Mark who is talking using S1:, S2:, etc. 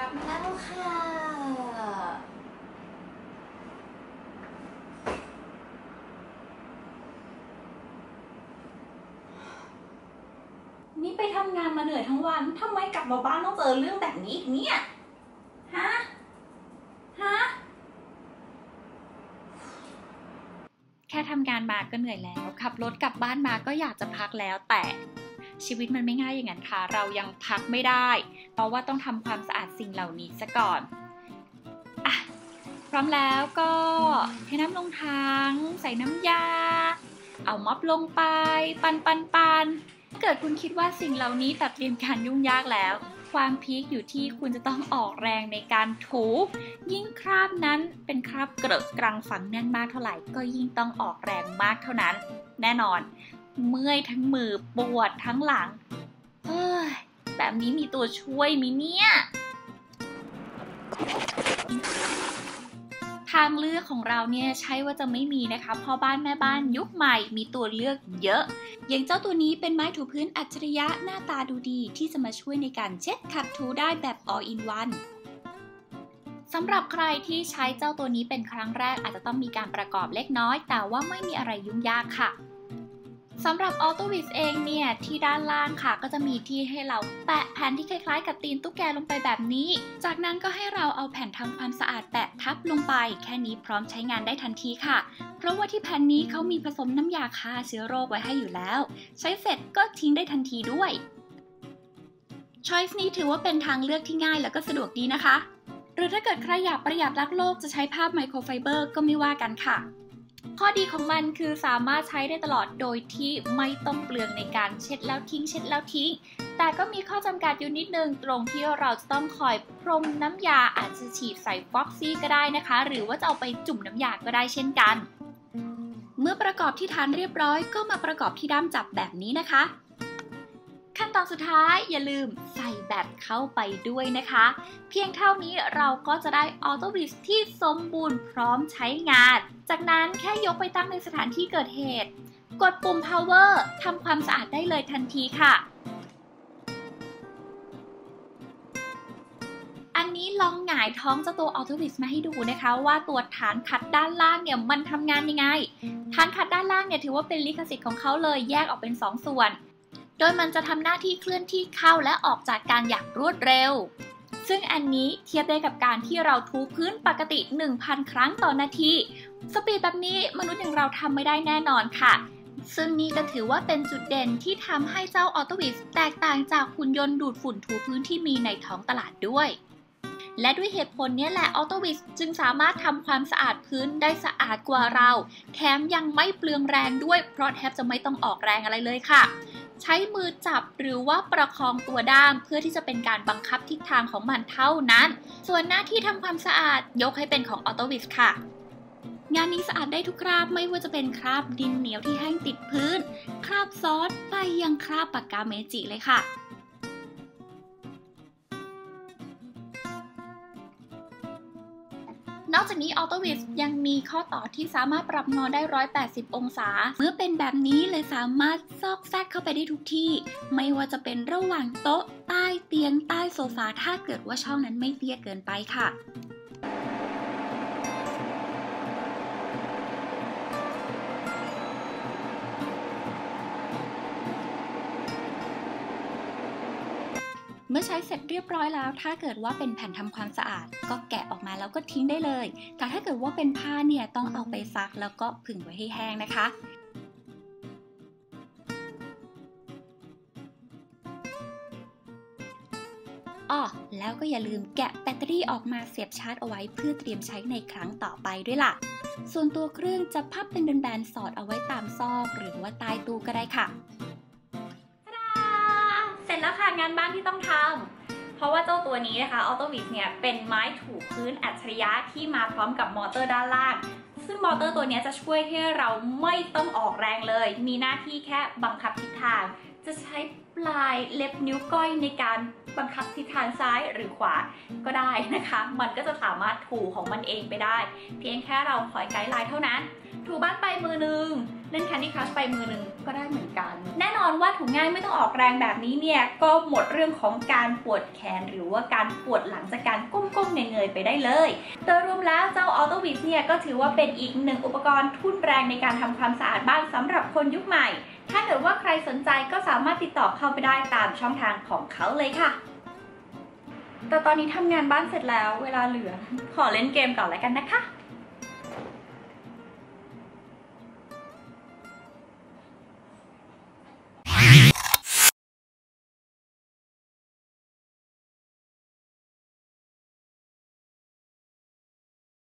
S1: ลับมาแล้วค่ะนี่ไปทำงานมาเหนื่อยทั้งวันทำไมกลับมาบ้านต้องเจอเรื่องแบบนี้อีกเนี่ยฮะ
S2: แค่ทำงานมาก็เหนื่อยแล้วขับรถกลับบ้านมาก็อยากจะพักแล้วแต่ชีวิตมันไม่ง่ายอย่างนั้นค่ะเรายังพักไม่ได้เพราะว่าต้องทำความสะอาดสิ่งเหล่านี้ซะก่อนอ่ะพร้อมแล้วก็เทน้ำลงถังใส่น้ำยาเอาม็อบลงไปปันเกิดคุณคิดว่าสิ่งเหล่านี้ตัดเตรียมการยุ่งยากแล้วความพีคอยู่ที่คุณจะต้องออกแรงในการถูยิ่งคราบนั้นเป็นคราบเกลอะกรังฝังแน่นมากเท่าไหร่ก็ยิ่งต้องออกแรงมากเท่านั้นแน่นอนเมื่อยทั้งมือปวดทั้งหลังแบบนี้มีตัวช่วยมิเนี่ยทางเลือกของเราเนี่ยใช่ว่าจะไม่มีนะคะพ่อบ้านแม่บ้านยุคใหม่มีตัวเลือกเยอะอย่างเจ้าตัวนี้เป็นไม้ถูพื้นอัจฉริยะหน้าตาดูดีที่จะมาช่วยในการเช็ดขัดถูได้แบบ all in one สำหรับใครที่ใช้เจ้าตัวนี้เป็นครั้งแรกอาจจะต้องมีการประกอบเล็กน้อยแต่ว่าไม่มีอะไรยุ่งยากค่ะสำหรับ AutoWiz เองเนี่ยที่ด้านล่างค่ะก็จะมีที่ให้เราแปะแผ่นที่คล้ายๆกับตีนตุ๊กแกลงไปแบบนี้จากนั้นก็ให้เราเอาแผ่นทำความสะอาดแปะทับลงไปแค่นี้พร้อมใช้งานได้ทันทีค่ะเพราะว่าที่แผ่นนี้เขามีผสมน้ำยาฆ่าเชื้อโรคไว้ให้อยู่แล้วใช้เสร็จก็ทิ้งได้ทันทีด้วย Choice นี้ถือว่าเป็นทางเลือกที่ง่ายแล้วก็สะดวกดีนะคะหรือถ้าเกิดใครอยากประหยัดรักโลกจะใช้ผ้าไมโครไฟเบอร์ก็ไม่ว่ากันค่ะข้อดีของมันคือสามารถใช้ได้ตลอดโดยที่ไม่ต้องเปลืองในการเช็ดแล้วทิ้งแต่ก็มีข้อจำกัดอยู่นิดนึงตรงที่เราจะต้องคอยพรมน้ำยาอาจจะฉีดใส่ฟ็อกซี่ก็ได้นะคะหรือว่าจะเอาไปจุ่มน้ำยาก็ได้เช่นกันเมื่อประกอบที่ฐานเรียบร้อยก็มาประกอบที่ด้ามจับแบบนี้นะคะขั้นตอนสุดท้ายอย่าลืมใส่แบตเข้าไปด้วยนะคะเพียงเท่านี้เราก็จะได้ AutoWiz ที่สมบูรณ์พร้อมใช้งานจากนั้นแค่ยกไปตั้งในสถานที่เกิดเหตุกดปุ่ม power ทำความสะอาดได้เลยทันทีค่ะอันนี้ลองหงายท้องเจ้าตัว AutoWiz มาให้ดูนะคะว่าตัวฐานขัดด้านล่างเนี่ยมันทำงานยังไงฐานขัดด้านล่างเนี่ยถือว่าเป็นลิขสิทธิ์ของเขาเลยแยกออกเป็น2 ส่วนโดยมันจะทำหน้าที่เคลื่อนที่เข้าและออกจากการอย่างรวดเร็วซึ่งอันนี้เทียบได้กับการที่เราถูพื้นปกติ 1,000 ครั้งต่อนาทีสปีดแบบนี้มนุษย์อย่างเราทำไม่ได้แน่นอนค่ะซึ่งนี่ก็ถือว่าเป็นจุดเด่นที่ทำให้เจ้า AutoWiz แตกต่างจากหุ่นยนต์ดูดฝุ่นถูพื้นที่มีในท้องตลาดด้วยและด้วยเหตุผลนี้แหละ AutoWiz จึงสามารถทำความสะอาดพื้นได้สะอาดกว่าเราแถมยังไม่เปลืองแรงด้วยเพราะแทบจะไม่ต้องออกแรงอะไรเลยค่ะใช้มือจับหรือว่าประคองตัวด้ามเพื่อที่จะเป็นการบังคับทิศทางของมันเท่านั้นส่วนหน้าที่ทำความสะอาดยกให้เป็นของ AutoWiz ค่ะงานนี้สะอาดได้ทุกคราบไม่ว่าจะเป็นคราบดินเหนียวที่แห้งติดพื้นคราบซอสไปยังคราบปากกาเมจิเลยค่ะนอกจากนี้ AutoWiz ยังมีข้อต่อที่สามารถปรับงอได้180องศาเมื่อเป็นแบบนี้เลยสามารถซอกแซกเข้าไปได้ทุกที่ไม่ว่าจะเป็นระหว่างโต๊ะใต้เตียงใต้โซฟาถ้าเกิดว่าช่องนั้นไม่เตี้ยเกินไปค่ะเมื่อใช้เสร็จเรียบร้อยแล้วถ้าเกิดว่าเป็นแผ่นทำความสะอาดก็แกะออกมาแล้วก็ทิ้งได้เลยแต่ถ้าเกิดว่าเป็นผ้าเนี่ยต้องเอาไปซักแล้วก็ผึ่งไว้ให้แห้งนะคะแล้วก็อย่าลืมแกะแบตเตอรี่ออกมาเสียบชาร์จเอาไว้เพื่อเตรียมใช้ในครั้งต่อไปด้วยล่ะส่วนตัวเครื่องจะพับเป็นแบนๆสอดเอาไว้ตามซอกหรือว่าใต้ตู้ก็ได้ค่ะเสร็จแล้วค่ะงานบ้านที่ต้องทำเพราะว่าเจ้าตัวนี้นะคะ AutoWiz เนี่ยเป็นไม้ถูพื้นอัจฉริยะที่มาพร้อมกับมอเตอร์ด้านล่างซึ่งมอเตอร์ตัวนี้จะช่วยให้เราไม่ต้องออกแรงเลยมีหน้าที่แค่บังคับทิศทางจะใช้ปลายเล็บนิ้วก้อยในการบังคับทิศทางซ้ายหรือขวาก็ได้นะคะมันก็จะสามารถถูของมันเองไปได้เพียงแค่เราคอยไกด์ไลน์เท่านั้น
S1: ถูบ้านไปมือนึงเล่น Candy Crush ไปมือนึงก็ได้เหมือนกันแน่นอนว่าถูง่ายไม่ต้องออกแรงแบบนี้เนี่ยก็หมดเรื่องของการปวดแขนหรือว่าการปวดหลังจากการก้มๆเงยๆไปได้เลยโดยรวมแล้วเจ้า AutoWhizz เนี่ยก็ถือว่าเป็นอีกหนึ่งอุปกรณ์ทุ่นแรงในการทำความสะอาดบ้านสำหรับคนยุคใหม่ถ้าเกิดว่าใครสนใจก็สามารถติดต่อเข้าไปได้ตามช่องทางของเขาเลยค่ะแต่ตอนนี้ทำงานบ้านเสร็จแล้วเวลาเหลือขอเล่นเกมก่อนแล้วกันนะคะ